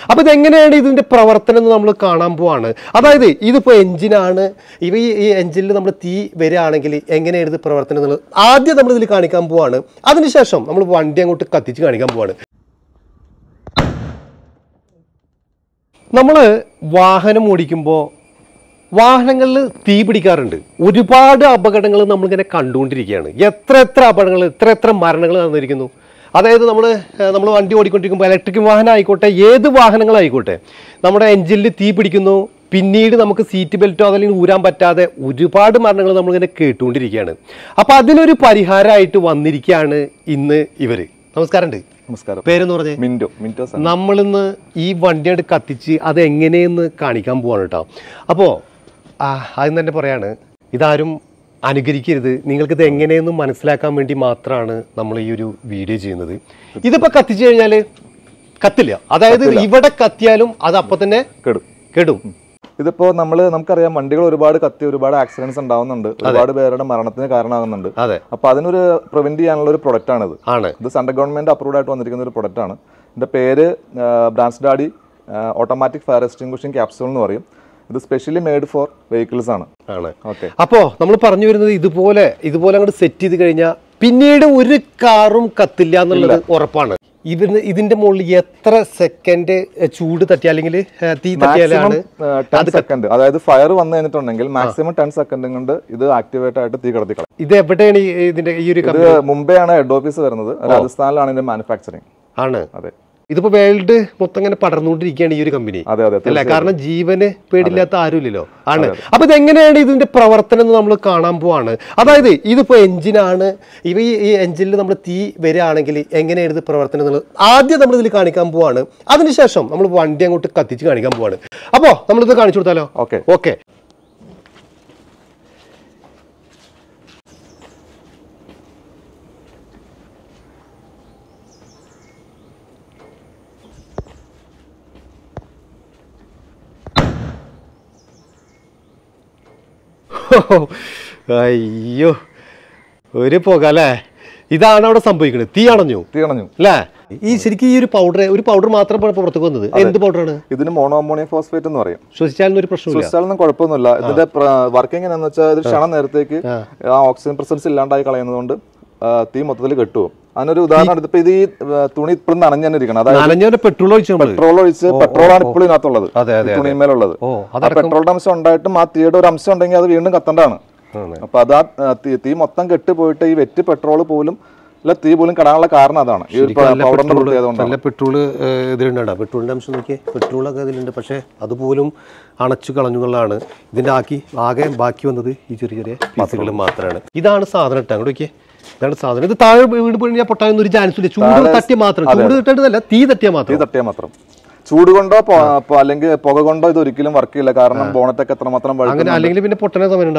അപ്പോൾ ഇതെങ്ങനെയാണ് ഇതിന്റെ പ്രവർത്തനം എന്ന് നമ്മൾ കാണാൻ പോവാണ്. അതായത് ഇതിപ്പോൾ എഞ്ചിനാണ്, ഈ എഞ്ചിനിൽ നമ്മൾ തീ വരികയാണെങ്കിൽ എങ്ങനെയാണ് ഇത് പ്രവർത്തനം എന്നുള്ളത് ആദ്യം നമ്മൾ ഇതിൽ കാണിക്കാൻ പോവാണ്. അതിനുശേഷം നമ്മൾ വണ്ടി അങ്ങോട്ട് കത്തിച്ച് കാണിക്കാൻ പോവാണ്. നമ്മൾ വാഹനം ഓടിക്കുമ്പോൾ വാഹനങ്ങളിൽ തീ പിടിക്കാറുണ്ട്. ഒരുപാട് അപകടങ്ങൾ നമ്മളിങ്ങനെ കണ്ടുകൊണ്ടിരിക്കുകയാണ്. എത്ര അപകടങ്ങൾ, എത്ര മരണങ്ങൾ നടന്നിരിക്കുന്നു. അതായത് നമ്മൾ വണ്ടി ഓടിക്കൊണ്ടിരിക്കുമ്പോൾ ഇലക്ട്രിക് വാഹനം ആയിക്കോട്ടെ, ഏത് വാഹനങ്ങളായിക്കോട്ടെ, നമ്മുടെ എഞ്ചിനിൽ തീ പിടിക്കുന്നു, പിന്നീട് നമുക്ക് സീറ്റ് ബെൽറ്റോ അതല്ലെങ്കിൽ ഊരാൻ പറ്റാതെ ഒരുപാട് മരണങ്ങൾ നമ്മളിങ്ങനെ കേട്ടുകൊണ്ടിരിക്കുകയാണ്. അപ്പോൾ അതിനൊരു പരിഹാരമായിട്ട് വന്നിരിക്കുകയാണ് ഇന്ന് ഇവർ. നമസ്കാരമുണ്ട്. നമസ്കാരം. പേരെന്ന് പറഞ്ഞേ? മിന്റോ. നമ്മളിന്ന് ഈ വണ്ടിയായിട്ട് കത്തിച്ച് അത് എങ്ങനെയെന്ന് കാണിക്കാൻ പോവാണ് കേട്ടോ. അപ്പോൾ ആദ്യം തന്നെ പറയാണ്, ഇതാരും അനുകരിക്കരുത്. നിങ്ങൾക്കിത് എങ്ങനെയെന്ന് മനസ്സിലാക്കാൻ വേണ്ടി മാത്രമാണ് നമ്മൾ ഈ ഒരു വീഡിയോ ചെയ്യുന്നത്. ഇതിപ്പോൾ കത്തിച്ചു കഴിഞ്ഞാൽ കത്തില്ല. അതായത് ഇവിടെ കത്തിയാലും അത് അപ്പം തന്നെ കെടും. ഇതിപ്പോ നമുക്കറിയാം, വണ്ടികൾ ഒരുപാട് കത്തി ഒരുപാട് ആക്സിഡന്റ്സ് ഉണ്ടാവുന്നുണ്ട്, ഒരുപാട് പേരുടെ മരണത്തിന് കാരണമാകുന്നുണ്ട്. അപ്പൊ അതിനൊരു പ്രിവെന്റ് ചെയ്യാനുള്ള ഒരു പ്രൊഡക്റ്റ് ആണിത്. ഇത് സെൻട്രൽ ഗവൺമെന്റ് അപ്രൂവ്ഡ് ആയിട്ട് വന്നിരിക്കുന്ന ഒരു പ്രൊഡക്റ്റ് ആണ്. ഇതിന്റെ പേര് ബ്രാൻസ്ഡാഡി ഓട്ടോമാറ്റിക് ഫയർ എക്സ്റ്റിംഗ്വിഷിംഗ് ക്യാപ്സൂൾ എന്ന് പറയും. ഇത് സ്പെഷ്യലി മെയ്ഡ് ഫോർ വെഹിക്കിൾസ് ആണ്. ഓക്കെ. അപ്പോ നമ്മൾ പറഞ്ഞു വരുന്നത് ഇതുപോലെ അങ്ങോട്ട് സെറ്റ് ചെയ്ത് കഴിഞ്ഞാൽ പിന്നീട് ഒരു കാറും കത്തില്ല എന്നുള്ളത് ഉറപ്പാണ്. ഇതിന്റെ മുകളിൽ എത്ര സെക്കൻഡ് ചൂട് തട്ടി അല്ലെങ്കിൽ തീ തട്ടിയാലാണ്? 10 സെക്കൻഡ്. അതായത് ഫയർ വന്നു കഴിഞ്ഞിട്ടുണ്ടെങ്കിൽ മാക്സിമം 10 സെക്കൻഡ് കൊണ്ട് ഇത് ആക്ടിവേറ്റ് ആയിട്ട് തീ കടത്തിക്കളയും. ഇത് എവിടെയാണ് ഇതിന്റെ ഈ ഒരു? മുംബൈ ആണ് ഹെഡ് ഓഫീസ് വരുന്നത്. രാജസ്ഥാനിലാണ് ഇതിന്റെ മാനുഫാക്ചറിങ്. ആണ്. അതെ. ഇതിപ്പോ വേൾഡ് മൊത്തം ഇങ്ങനെ പടർന്നുകൊണ്ടിരിക്കുകയാണ് ഈ ഒരു കമ്പനി. അല്ലേ? കാരണം ജീവന് പേടില്ലാത്ത ആരുമില്ലല്ലോ. ആണ്. അപ്പൊ ഇതെങ്ങനെയാണ് ഇതിന്റെ പ്രവർത്തനം എന്ന് നമ്മൾ കാണാൻ പോവാണ്. അതായത് ഇതിപ്പോ എഞ്ചിനാണ്, ഈ എഞ്ചിനിൽ നമ്മൾ തീ വരികയാണെങ്കിൽ എങ്ങനെയാണ് ഇത് പ്രവർത്തനം എന്നുള്ളത് ആദ്യം നമ്മൾ ഇതിൽ കാണിക്കാൻ പോവാണ്. അതിനുശേഷം നമ്മൾ വണ്ടി അങ്ങോട്ട് കത്തിച്ച് കാണിക്കാൻ പോവാണ്. അപ്പോ നമ്മളിത് കാണിച്ചു കൊടുത്താലോ? ഓക്കെ. അയ്യോ, ഒരു പുക അല്ലേ? ഇതാണ് അവിടെ സംഭവിക്കുന്നത്. തീ അണഞ്ഞു അല്ലേ? ഈ ശരിക്കും ഈ ഒരു പൗഡർ മാത്രം പുറത്തേക്ക് വന്നത് എന്ത് പൗഡറാണ്? ഇതിന് മോണോ അമോണിയം ഫോസ്ഫേറ്റ് എന്ന് പറയും. ശ്വസിച്ചാലൊന്നും ഒരു പ്രശ്നമില്ല. ശ്വസിച്ചാലൊന്നും കുഴപ്പമൊന്നുമില്ല. ഇതിന്റെ വർക്കിംഗ് എന്താണെന്ന് വെച്ചാൽ ഇത് ക്ഷണം നേരത്തേക്ക് ആ ഓക്സിജൻ പ്രസൻസ് ഇല്ലാണ്ടായി കളയുന്നതുകൊണ്ട് തീ മൊത്തത്തിൽ കെട്ടുപോകും. അതിനൊരു ഉദാഹരണം എടുത്തപ്പോ ഇത് ഈ തുണി ഇപ്പോഴും നനഞ്ഞിരിക്കണം. അതായത് പെട്രോൾ ഒഴിച്ച് പെട്രോളാണ് ഇപ്പോഴും ഇതിനകത്തുള്ളത്, തുണിമേലുള്ളത്. പെട്രോളിന്റെ അംശം ഉണ്ടായിട്ടും ആ തീയുടെ ഒരു അംശം ഉണ്ടെങ്കിൽ അത് വീണ്ടും കത്തണ്ടാണ്. അപ്പൊ അത് ആ തീ മൊത്തം കെട്ടുപോയിട്ട് ഈ വെറ്റ് പെട്രോൾ പോലും തീ പോലും കടാനുള്ള കാരണം അതാണ്. ഈ പൗഡറിന്റെ പ്രത്യേകത. പെട്രോള് ഇതിലുണ്ടാ, പെട്രോളിന്റെ അംശം നോക്കിയേ, പെട്രോളൊക്കെ അതിലുണ്ട്. പക്ഷെ അതുപോലും അണച്ചു കളഞ്ഞുകൊള്ളാണ് ഇതിന്റെ ആകെ ബാക്കി വന്നത് ഈ ചെറിയ പീസുകൾ മാത്രമാണ്. ഇതാണ് സാധനം ഇട്ടാ അങ്ങോട്ട് നോക്കിയേ. ഇതാണ് സാധനം. ഇത് താഴെ വീട് പോയി പൊട്ടാനൊന്നും ഒരു ചാൻസ് ഇല്ല. ചൂട് തട്ടിയ മാത്രം, ചൂട് തട്ടേണ്ടതല്ല, തീ തട്ടിയാൽ മാത്രം. ചൂട് കൊണ്ടോ അല്ലെങ്കിൽ പുക കൊണ്ടോ ഇത് ഒരിക്കലും വർക്ക് ചെയ്യില്ല. കാരണം ബോണറ്റൊക്കെ എത്രമാത്രം അല്ലെങ്കിൽ പിന്നെ പൊട്ടണ സമയം.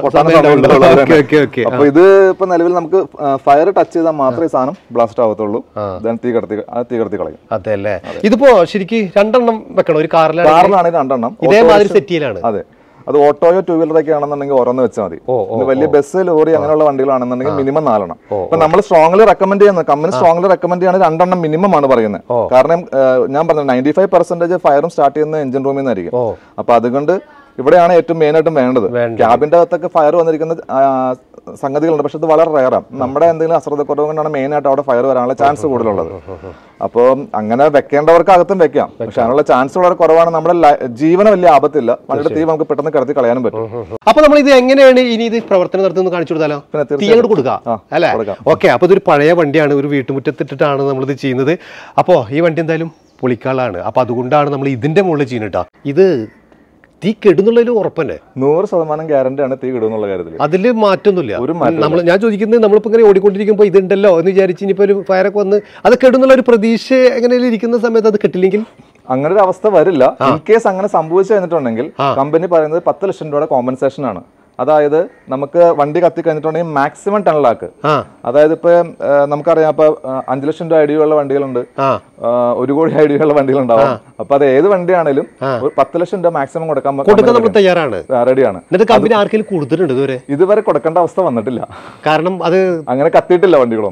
അപ്പൊ ഇത് ഇപ്പൊ നിലവിൽ നമുക്ക് ഫയർ ടച്ച് ചെയ്താൽ മാത്രമേ ഈ സാധനം ബ്ലാസ്റ്റ് ആവത്തുള്ളൂ. തീ കടത്തി കളയും. അതെ അല്ലേ? ഇതിപ്പോ ശരിക്കും 2 എണ്ണം വെക്കണം. ഒരു കാറിലാണ് 2 എണ്ണം ഇതേമാതിരി സെറ്റ് ചെയ്യലാണ്. അതെ. അത് ഓട്ടോയോ 2 വീലറൊക്കെ ആണെന്നുണ്ടെങ്കിൽ ഓരോന്ന് വെച്ചാൽ മതി. വലിയ ബസ്, ലോറി അങ്ങനെയുള്ള വണ്ടികളാണെന്നുണ്ടെങ്കിൽ മിനിമം 4 എണ്ണം. അപ്പൊ നമ്മൾ സ്ട്രോങ്ലി റെക്കമെൻഡ് ചെയ്യുന്നത്, കമ്പനി സ്ട്രോങ്ലി റെക്കമെൻഡ് ചെയ്യുന്നത് 2 എണ്ണം മിനിമം ആണ് പറയുന്നത്. കാരണം ഞാൻ പറഞ്ഞത് 95% ഫയറും സ്റ്റാർട്ട് ചെയ്യുന്നത് എഞ്ചിൻ റൂമിൽ നിന്നായിരിക്കും. അപ്പൊ അതുകൊണ്ട് ഇവിടെയാണ് ഏറ്റവും മെയിൻ ആയിട്ടും വേണ്ടത്. ക്യാബിന്റെ അകത്തൊക്കെ ഫയർ വന്നിരിക്കുന്ന സംഗതികളുണ്ട്, പക്ഷെ അത് വളരെ റയറാണ്. നമ്മുടെ എന്തെങ്കിലും അശ്രദ്ധക്കുറവ് കൊണ്ടാണ് മെയിൻ ആയിട്ട് അവിടെ ഫയർ വരാനുള്ള ചാൻസ് കൂടുതലുള്ളത്. അപ്പോൾ അങ്ങനെ വെക്കേണ്ടവർക്ക് അകത്തും വെക്കാം, പക്ഷെ അതിനുള്ള ചാൻസ് വളരെ കുറവാണ്. നമ്മുടെ ജീവന വലിയ ആപത്തില്ല. വണ്ടിയുടെ തീ നമുക്ക് പെട്ടെന്ന് കടത്തി കളയാനും പറ്റും. അപ്പൊ നമ്മൾ ഇത് എങ്ങനെയാണ് ഇനി ഇത് പ്രവർത്തനം നടത്തുന്നത് കാണിച്ചു കൊടുത്താലോ? തീ അങ്ങോട്ട് കൊടുക്കാം അല്ലേ? ഓക്കെ. അപ്പൊ ഇതൊരു പഴയ വണ്ടിയാണ്, ഒരു വീട്ടുമുറ്റത്തിട്ടിട്ടാണ് നമ്മളിത് ചെയ്യുന്നത്. അപ്പോൾ ഈ വണ്ടി എന്തായാലും പൊളിക്കാളാണ്. അപ്പൊ അതുകൊണ്ടാണ് നമ്മൾ ഇതിന്റെ മുകളിൽ ചെയ്യുന്നത്. ഇത് തീ കെടുന്നുള്ളതിൽ ഉറപ്പല്ലേ? 100% ഗ്യാരണ്ടി ആണ് തീ കെടുന്നുള്ള കാര്യത്തിൽ. അതിൽ മാറ്റമൊന്നുമില്ല. ഞാൻ ചോദിക്കുന്നത്, നമ്മളിപ്പോ ഇങ്ങനെ ഓടിക്കൊണ്ടിരിക്കുമ്പോൾ ഇതുണ്ടല്ലോ എന്ന് വിചാരിച്ച് ഇനിയിപ്പോ ഒരു ഫയറൊക്കെ വന്ന് അത് കെടുന്നുള്ള ഒരു പ്രതീക്ഷ എങ്ങനെയും ഇരിക്കുന്ന സമയത്ത് അത് കെട്ടില്ലെങ്കിൽ അങ്ങനെ ഒരു അവസ്ഥ വരില്ല. ഇൻ കേസ് അങ്ങനെ സംഭവിച്ചു കഴിഞ്ഞിട്ടുണ്ടെങ്കിൽ കമ്പനി പറയുന്നത് 10 ലക്ഷം രൂപയുടെ കോമ്പൻസേഷൻ ആണ്. അതായത് നമുക്ക് വണ്ടി കത്തി കഴിഞ്ഞിട്ടുണ്ടെങ്കിൽ മാക്സിമം 10 ലാഖ്. അതായത് ഇപ്പൊ നമുക്കറിയാം, ഇപ്പൊ 5 ലക്ഷം രൂപ ഐഡിയ ഉള്ള വണ്ടികളുണ്ട്, 1 കോടി ഐഡിയ ഉള്ള വണ്ടികളുണ്ടാവും. അപ്പൊ അത് ഏത് വണ്ടിയാണെങ്കിലും 10 ലക്ഷം രൂപ മാക്സിമം കൊടുക്കാൻ തയ്യാറാണ്, റെഡിയാണ്. ഇതുവരെ കൊടുക്കേണ്ട അവസ്ഥ വന്നിട്ടില്ല. കാരണം അത് അങ്ങനെ കത്തിയിട്ടില്ല വണ്ടികളൊന്നും.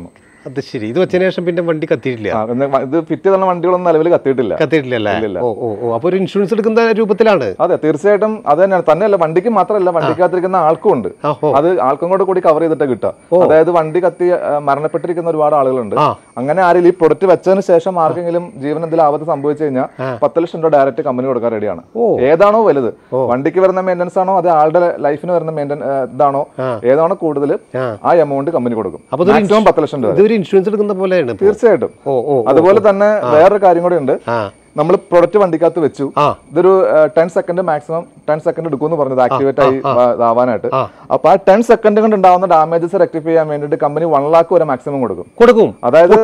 അത് ശരി. ഇത് വെച്ചതിന് ശേഷം പിന്നെ വണ്ടി കത്തിയിട്ടില്ല. ഇത് ഫിറ്റ് ചെയ്ത വണ്ടികളൊന്നും നിലവിൽ കത്തിയിട്ടില്ല. അപ്പൊ ഒരു ഇൻഷുറൻസ് എടുക്കുന്ന രൂപത്തിലാണ്. അതെ, തീർച്ചയായിട്ടും അത് തന്നെയാണ്. തന്നെയല്ല, വണ്ടിക്ക് മാത്രമല്ല, വണ്ടിക്കകത്തിരിക്കുന്ന ആൾക്കും ഉണ്ട്. അത് ആൾക്കും കൂടി കവർ ചെയ്തിട്ട് കിട്ടുക. അതായത് വണ്ടി കത്തി മരണപ്പെട്ടിരിക്കുന്ന ഒരുപാട് ആളുകളുണ്ട്. അങ്ങനെ ആരെങ്കിലും ഈ പ്രൊഡക്റ്റ് വെച്ചതിന് ശേഷം ആർക്കെങ്കിലും ജീവൻ എന്തെങ്കിലും ആപത്ത് സംഭവിച്ചു കഴിഞ്ഞാൽ 10 ലക്ഷം രൂപ ഡയറക്റ്റ് കമ്പനി കൊടുക്കാൻ റെഡിയാണ്. ഏതാണോ വലുത്, വണ്ടിക്ക് വരുന്ന മെയിൻ്റനൻസ് ആണോ അത് ആളുടെ ലൈഫിന് വരുന്ന ഇതാണോ, ഏതാണോ കൂടുതൽ, ആ എമൗണ്ട് കമ്പനി കൊടുക്കും. മാക്സിമം 10 ലക്ഷം രൂപ ഇൻഷുറൻസ് എടുക്കുന്ന പോലെയാണ് തീർച്ചയായിട്ടും. അതുപോലെ തന്നെ വേറൊരു കാര്യം കൂടി ഉണ്ട്. നമ്മൾ പ്രൊഡക്റ്റ് വണ്ടിക്കകത്ത് വെച്ചു, ഇതൊരു 10 സെക്കൻഡ് മാക്സിമം 10 സെക്കൻഡ് എടുക്കുമെന്ന് പറഞ്ഞത് ആക്ടിവേറ്റ് ആയി ആവാനായിട്ട്. അപ്പൊ ആ 10 സെക്കൻഡ് കൊണ്ട് ഉണ്ടാവുന്ന ഡാമേജസ് റെക്ടിഫൈ ചെയ്യാൻ വേണ്ടിയിട്ട് കമ്പനി 1 lakh വരെ മാക്സിമം കൊടുക്കും. അതായത്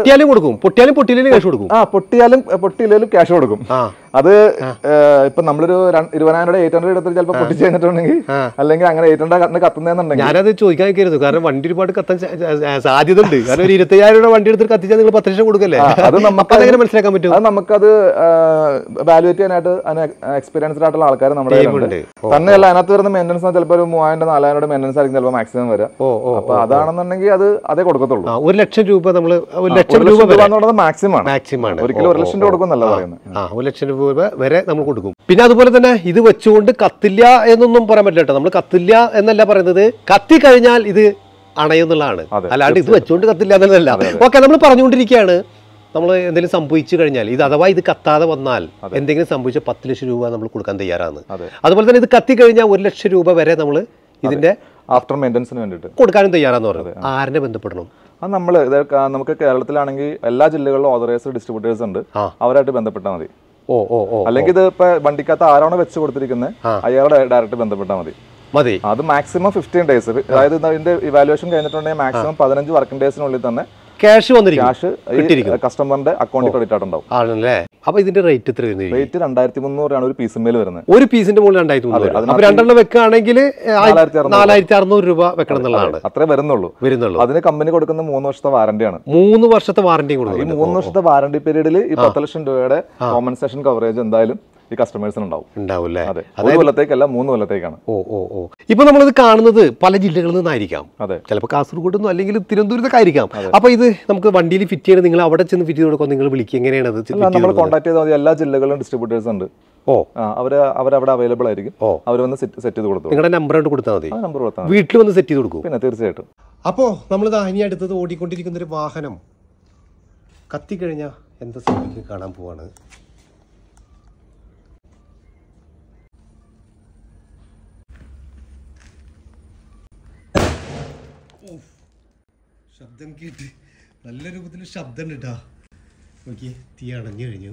പൊട്ടിയാലും ക്യാഷ് കൊടുക്കും. അത് ഇപ്പൊ നമ്മളൊരു 20,000 800 എടുത്തിട്ട് ചിലപ്പോൾ പൊട്ടിച്ച് കഴിഞ്ഞിട്ടുണ്ടെങ്കിൽ, അല്ലെങ്കിൽ അങ്ങനെ 800 കത്തുന്നുണ്ടെങ്കിൽ, ഞാനത് ചോദിക്കാൻ കാരണം വണ്ടി ഒരുപാട് കത്താൻ സാധ്യത ഉണ്ട്. കാരണം ഒരു 20,000 വണ്ടി എടുത്തിട്ട് കത്തിച്ചാൽ നിങ്ങൾ 10 ലക്ഷം കൊടുക്കല്ലേ? അത് നമുക്ക് അതെങ്ങനെ മനസ്സിലാക്കാൻ പറ്റും? അത് നമുക്കത് വാലുവേറ്റ് ചെയ്യാനായിട്ട് എക്സ്പീരിയൻസ്ഡ് ആയിട്ടുള്ള ആൾക്കാർ നമ്മുടെ തന്നെയല്ല. അതിനകത്ത് വരുന്ന മെയിൻ്റനൻസ് ചിലപ്പോൾ ഒരു 3,000-4,000 മെയിൻ്റനൻസ് ആയിരിക്കും ചിലപ്പോൾ മാക്സിമം വരാം. അപ്പൊ അതാണെന്നുണ്ടെങ്കിൽ അത് അതേ കൊടുക്കത്തുള്ളൂ. 1 ലക്ഷം രൂപ നമ്മൾ 1 ലക്ഷം രൂപ എന്നുള്ളത് മാക്സിമം ആണ്. ഒരിക്കലും 1 ലക്ഷം രൂപ കൊടുക്കുന്നല്ല പറയുന്നത്. 1 ലക്ഷം രൂപ വരെ നമ്മൾ കൊടുക്കും. പിന്നെ അതുപോലെ തന്നെ ഇത് വെച്ചുകൊണ്ട് കത്തില്ല എന്നൊന്നും പറയാൻ പറ്റില്ല കേട്ടോ. നമ്മൾ കത്തില്ല എന്നല്ല പറയുന്നത്, കത്തി കഴിഞ്ഞാൽ ഇത് അണയുന്നുള്ളതാണ്. അല്ലാണ്ട് ഇത് വെച്ചുകൊണ്ട് കത്തില്ല എന്നല്ല. ഓക്കെ, നമ്മൾ പറഞ്ഞുകൊണ്ടിരിക്കുകയാണ്. നമ്മൾ എന്തെങ്കിലും സംഭവിച്ചു കഴിഞ്ഞാൽ, ഇത് അഥവാ ഇത് കത്താതെ വന്നാൽ എന്തെങ്കിലും സംഭവിച്ചാൽ 10 ലക്ഷം രൂപ നമ്മൾ കൊടുക്കാൻ തയ്യാറാണ്. അതുപോലെ തന്നെ ഇത് കത്തി കഴിഞ്ഞാൽ 1 ലക്ഷം രൂപ വരെ നമ്മൾ ഇതിന്റെ ആഫ്റ്റർ മെയിൻ്റനൻസിന് വേണ്ടിയിട്ട് കൊടുക്കാനും തയ്യാറാന്ന് പറയുന്നത്. ആരെ ബന്ധപ്പെടണം? അത് നമുക്ക് കേരളത്തിലാണെങ്കിൽ എല്ലാ ജില്ലകളിലും ഓതറൈസ്ഡ് ഡിസ്ട്രിബ്യൂട്ടേഴ്സ് ഉണ്ട്, അവരായിട്ട് ബന്ധപ്പെട്ടാൽ മതി. അല്ലെങ്കിൽ ഇത് ഇപ്പൊ വണ്ടിക്കകത്ത് ആരാണോ വെച്ച് കൊടുത്തിരിക്കുന്നത് അയാളുടെ ഡയറക്റ്റ് ബന്ധപ്പെട്ടാൽ മതി. അത് മാക്സിമം 15 days, അതായത് ഇതിന്റെ ഇവാലുവേഷൻ കഴിഞ്ഞിട്ടുണ്ടെങ്കിൽ മാക്സിമം 15 വർക്കിംഗ് ഡേയ്സിനുള്ളിൽ തന്നെ ക്യാഷ് കസ്റ്റമറിന്റെ അക്കൗണ്ടിൽ ക്രെഡിറ്റ് ആയിട്ടുണ്ടാവും. ആണല്ലേ? അപ്പൊ ഇതിന്റെ റേറ്റ് എത്ര വരുന്നത്? റേറ്റ് 2,300 ഒരു പീസിന്മേൽ വരുന്നത്. ഒരു പീസിന്റെ മുകളിൽ 2,300. അപ്പൊ 2 വെക്കുകയാണെങ്കിൽ 4,600 രൂപ വെക്കണം എന്നുള്ളതാണ്. അത്രേ വരുന്നുള്ളൂ. അതിന് കമ്പനി കൊടുക്കുന്ന 3 വർഷത്തെ വാറന്റിയാണ്. 3 വർഷത്തെ വാറന്റി കൊടുക്കും. ഈ 3 വർഷത്തെ വാറന്റി പീരീഡിൽ ഈ 10 ലക്ഷം രൂപയുടെ കോമ്പൻസേഷൻ കവറേജ് എന്തായാലും ഈ കസ്റ്റമേഴ്സിന് ഉണ്ടാവും. അതെ, 1 കൊല്ലത്തേക്കല്ല 3 കൊല്ലത്തേക്കാണ്. ഇപ്പൊ നമ്മളിത് കാണുന്നത് പല ജില്ലകളിൽ നിന്നായിരിക്കാം. ചിലപ്പോൾ കാസർഗോഡ് നിന്നും അല്ലെങ്കിൽ തിരുവനന്തപുരത്തൊക്കെ ആയിരിക്കാം. അപ്പൊ ഇത് നമുക്ക് വണ്ടിയിൽ ഫിറ്റ് ചെയ്യണം, നിങ്ങൾ അവിടെ ചെന്ന് ഫിറ്റ് ചെയ്ത് കൊടുക്കാം, നിങ്ങൾ വിളിക്കുക, എങ്ങനെയാണ് അത്? നമ്മൾ കോൺടാക്ട് ചെയ്താൽ മതി. എല്ലാ ജില്ലകളിലും ഡിസ്ട്രിബ്യൂട്ടേഴ്സ് ഉണ്ട്. അവരവിടെ അവൈലബിൾ ആയിരിക്കും. അവർ വന്ന് സെറ്റ് ചെയ്ത് കൊടുത്തു. നിങ്ങളുടെ നമ്പർ കൊടുത്താൽ മതി. നമ്പർ കൊടുത്താൽ വീട്ടിൽ വന്ന് സെറ്റ് ചെയ്ത് കൊടുക്കും. പിന്നെ തീർച്ചയായിട്ടും. അപ്പോൾ നമ്മൾ ഇനി അടുത്തത് ഓടിക്കൊണ്ടിരിക്കുന്ന ഒരു വാഹനം കത്തിക്കഴിഞ്ഞാൽ എന്താ സംഭവിക്കുക കാണാൻ പോവാണ്. ശബ്ദം കേട്ട് നല്ല രൂപത്തിൽ ശബ്ദം കേട്ടാ. നോക്കി, തീ അണഞ്ഞു കഴിഞ്ഞു.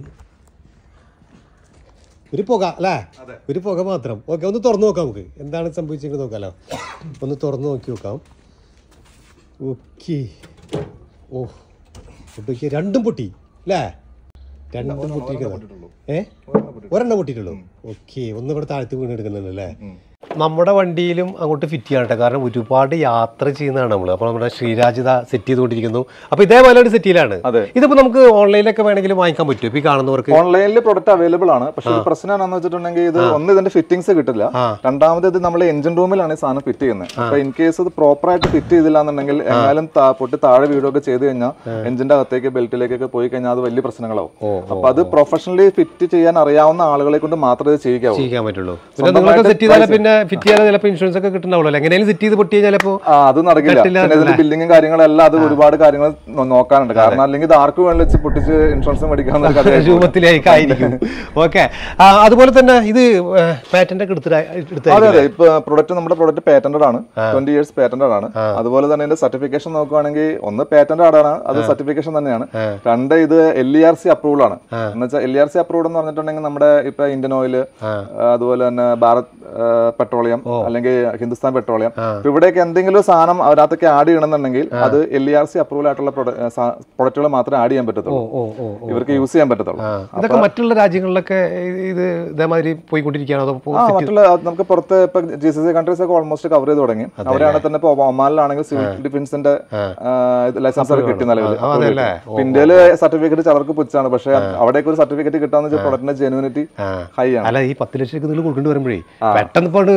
ഒരു പുക അല്ലേ? ഒരു പുക മാത്രം. ഓക്കെ, ഒന്ന് തുറന്നു നോക്കാം. നമുക്ക് എന്താണ് സംഭവിച്ചെങ്കിൽ നോക്കാമല്ലോ. ഒന്ന് തുറന്നു നോക്കി നോക്കാം. ഓക്കെ. ഓ, പൊട്ടിക്ക് 2 പൊട്ടി അല്ലേ? 2 പൊട്ടിയിരിക്കുന്നത്. ഒരെണ്ണം പൊട്ടിയിട്ടുള്ളൂ. ഓക്കെ, ഒന്ന് ഇവിടെ താഴ്ത്തി വീണ് എടുക്കുന്നുണ്ട് അല്ലേ? നമ്മുടെ വണ്ടിയിലും അങ്ങോട്ട് ഫിറ്റ് ചെയ്യാൻ കേട്ടോ. കാരണം ഒരുപാട് യാത്ര ചെയ്യുന്നതാണ് നമ്മൾ. അപ്പോൾ നമ്മുടെ ശ്രീരാജ് സെറ്റ് ചെയ്തുകൊണ്ടിരിക്കുന്നു. അപ്പോൾ ഇതേപോലെ ഒരു സെറ്റിലാണ്. ഇതിപ്പോൾ നമുക്ക് ഓൺലൈനിലൊക്കെ വേണമെങ്കിലും വാങ്ങിക്കാൻ പറ്റും. ഇപ്പോൾ ഈ കാണുന്നവർക്ക് ഓൺലൈനിൽ പ്രൊഡക്റ്റ് അവൈലബിൾ ആണ്. പക്ഷേ പ്രശ്നം എന്താണെന്ന് വെച്ചിട്ടുണ്ടെങ്കിൽ ഇത് ഒന്ന് ഇതിന്റെ ഫിറ്റിംഗ്സ് കിട്ടില്ല. രണ്ടാമത് ഇത് നമ്മൾ എഞ്ചിൻ റൂമിലാണ് ഈ സാധനം ഫിറ്റ് ചെയ്യുന്നത്. അപ്പോൾ ഇൻ കേസ് ഇത് പ്രോപ്പർ ആയിട്ട് ഫിറ്റ് ചെയ്തില്ല എന്നുണ്ടെങ്കിൽ എങ്ങാനും പൊട്ടി താഴെ വീടൊക്കെ ചെയ്ത് കഴിഞ്ഞാൽ എഞ്ചിന്റെ അകത്തേക്ക് ബെൽറ്റിലേക്കൊക്കെ പോയി കഴിഞ്ഞാൽ അത് വലിയ പ്രശ്നങ്ങളാവും. അപ്പോൾ അത് പ്രൊഫഷണലി ഫിറ്റ് ചെയ്യാൻ അറിയാവുന്ന ആളുകളെ കൊണ്ട് മാത്രമേ ഇത് ചെയ്യാൻ പറ്റുള്ളൂ. പിന്നെ ഫിറ്റ് ചെയ്യാൻ ചിലപ്പോൾ ഇൻഷുറൻസ് ഒക്കെ കിട്ടുന്നുള്ളൂ. എങ്ങനെയും സെറ്റ് ചെയ്ത് പൊട്ടി കഴിഞ്ഞാൽ അത് നടക്കില്ല. ഇതിന്റെ ബില്ലിങ്ങും കാര്യങ്ങളെല്ലാം അത് ഒരുപാട് കാര്യങ്ങൾ നോക്കാനുണ്ട്. കാരണം അല്ലെങ്കിൽ ഇത് ആർക്ക് വേണ്ടി വെച്ച് പൊട്ടിച്ച് ഇൻഷുറൻസ് മേടിക്കാവുന്ന രൂപത്തിലേക്കായിരിക്കും. ഓക്കെ, അതുപോലെ തന്നെ ഇത് പാറ്റന്റ് ഒക്കെ അതെ അതെ. ഇപ്പൊ നമ്മുടെ പ്രൊഡക്റ്റ് പാറ്റന്റഡ് ആണ്. 20 years പാറ്റന്റഡ് ആണ്. അതുപോലെ തന്നെ ഇതിന്റെ സർട്ടിഫിക്കേഷൻ നോക്കുകയാണെങ്കിൽ ഒന്ന് പാറ്റന്റഡ് ആണ്, അത് സർട്ടിഫിക്കേഷൻ തന്നെയാണ്. 2 ഇത് LERC അപ്രൂവൽ ആണ്. എന്ന് വെച്ചാൽ LERC അപ്രൂവ്ഡ് എന്ന് പറഞ്ഞിട്ടുണ്ടെങ്കിൽ നമ്മുടെ ഇപ്പൊ ഇന്ത്യൻ ഓയിൽ, അതുപോലെ തന്നെ ഭാരത് പെട്രോളിയം അല്ലെങ്കിൽ ഹിന്ദുസ്ഥാൻ പെട്രോളിയം, ഇവിടെയൊക്കെ എന്തെങ്കിലും സാധനം അതിനകത്തൊക്കെ ആഡ് ചെയ്യണമെന്നുണ്ടെങ്കിൽ അത് LERC അപ്രൂവൽ ആയിട്ടുള്ള പ്രൊഡക്റ്റുകൾ മാത്രമേ ആഡ് ചെയ്യാൻ പറ്റത്തുള്ളൂ, ഇവർക്ക് യൂസ് ചെയ്യാൻ പറ്റത്തുള്ളൂ. അതൊക്കെ മറ്റുള്ള രാജ്യങ്ങളിലൊക്കെ ഇത് ഇതേമാതിരി പോയിക്കൊണ്ടിരിക്കുകയാണോ? മറ്റുള്ള നമുക്ക് പുറത്ത് ഇപ്പൊ GCC കൺട്രീസ് ഒക്കെ ഓൾമോസ്റ്റ് കവർ ചെയ്ത് തുടങ്ങി. അവരാണ് തന്നെ ഇപ്പൊ ഒമാനിലാണെങ്കിൽ സിവിൽ ഡിഫൻസിന്റെ ലൈസൻസ് ഒക്കെ കിട്ടി നിലവിൽ. ഇന്ത്യയില് സർട്ടിഫിക്കറ്റ് ചിലർക്ക് പുച്ഛാണ്, പക്ഷെ അവിടേക്ക് ഒരു സർട്ടിഫിക്കറ്റ് കിട്ടാന്ന് വെച്ചാൽ പ്രൊഡക്റ്റിന്റെ ജെനുവിനിറ്റി ഹൈ ആണ്. അല്ല, ഈ 10 ലക്ഷം നിങ്ങൾ കൊടുക്കേണ്ടി വരുമ്പോഴേ പെട്ടെന്ന്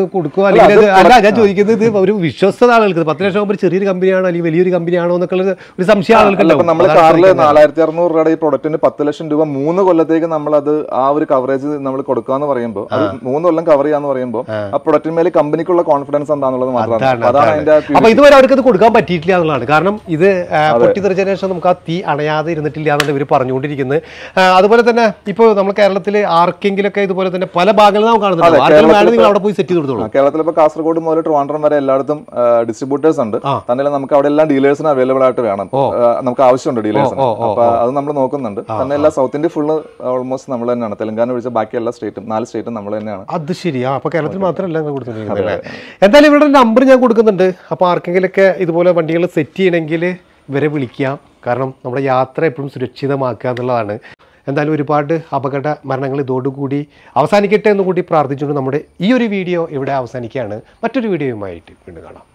കൊടുക്കുക അല്ലെങ്കിൽ അല്ല ഞാൻ ചോദിക്കുന്നത് ഇത് ഒരു വിശ്വസ്തത ആളുകൾക്ക് 10 ലക്ഷം ആകുമ്പോൾ ചെറിയൊരു കമ്പനിയാണോ അല്ലെങ്കിൽ വലിയൊരു കമ്പനിയാണോ എന്നൊക്കെ ഒരു സംശയം ആളുകൾക്ക് നമ്മൾ കാറിൽ 4600 രൂപയുടെ ഈ പ്രൊഡക്റ്റിന് 10 ലക്ഷം രൂപ 3 കൊല്ലത്തേക്ക് നമ്മൾ അത് ആ ഒരു കവറേജ് നമ്മൾ കൊടുക്കാന്ന് പറയുമ്പോൾ അത് 3 കൊല്ലം കവർ ചെയ്യാന്ന് പറയുമ്പോൾ ആ പ്രൊഡക്റ്റിന്മേൽ കമ്പനിക്കുള്ള കോൺഫിഡൻസ് എന്താണെന്നുള്ളത് മാത്രമാണ്. അതാണ് അതിന്റെ അപ്പൊ ഇതുവരെ അവർക്ക് അത് കൊടുക്കാൻ പറ്റിയിട്ടില്ല എന്നുള്ളതാണ്. കാരണം ഇത് പൊട്ടിത്തെറിച്ചതിന് ശേഷം നമുക്ക് ആ തീ അണയാതെ ഇരുന്നിട്ടില്ല എന്നാണ് ഇവർ പറഞ്ഞുകൊണ്ടിരിക്കുന്നത്. അതുപോലെ തന്നെ ഇപ്പോൾ നമ്മൾ കേരളത്തിൽ ആർക്കെങ്കിലൊക്കെ ഇതുപോലെ തന്നെ പല ഭാഗങ്ങളും നാം കാണുന്നുണ്ട്. നിങ്ങൾ അവിടെ പോയി സെറ്റ് ചെയ്ത് കൊടുത്തോളൂ. കേരളത്തിൽ ഇപ്പോൾ കാസർഗോഡ് മുതൽ ട്രിവാൻഡ്രം വരെ എല്ലായിടത്തും ഡിസ്ട്രിബ്യൂട്ടേഴ്സ് ഉണ്ട്. തന്നെ നമുക്ക് അവിടെ എല്ലാം ഡീലേഴ്സിന് അവൈലബിൾ ആയിട്ട് വേണം. നമുക്ക് ആവശ്യമുണ്ട് ഡീലേഴ്സിന്. അപ്പൊ അത് നമ്മൾ നോക്കുന്നുണ്ട്. തന്നെ എല്ലാ സൗത്ത് ഇന്ത്യ ഫുള്ള് ഓൾമോസ്റ്റ് നമ്മൾ തന്നെയാണ്. തെലങ്കാന ഒഴിച്ച ബാക്കി എല്ലാ സ്റ്റേറ്റും 4 സ്റ്റേറ്റും നമ്മൾ തന്നെയാണ്. അത് ശരിയാ. അപ്പൊ കേരളത്തിൽ മാത്രമല്ല കൊടുത്തിട്ടുള്ളത്. എന്തായാലും ഇവിടെ നമ്പർ ഞാൻ കൊടുക്കുന്നുണ്ട്. അപ്പൊ ആർക്കെങ്കിലൊക്കെ ഇതുപോലെ വണ്ടികൾ സെറ്റ് ചെയ്യണമെങ്കിൽ ഇവരെ വിളിക്കാം. കാരണം നമ്മുടെ യാത്ര എപ്പോഴും സുരക്ഷിതമാക്കുക എന്നുള്ളതാണ്. എന്തായാലും ഒരുപാട് അപകട മരണങ്ങൾ ഇതോടുകൂടി അവസാനിക്കട്ടെ എന്ന് കൂടി പ്രാർത്ഥിച്ചുകൊണ്ട് നമ്മുടെ ഈ ഒരു വീഡിയോ ഇവിടെ അവസാനിക്കുകയാണ്. മറ്റൊരു വീഡിയോയുമായിട്ട് വീണ്ടും കാണാം.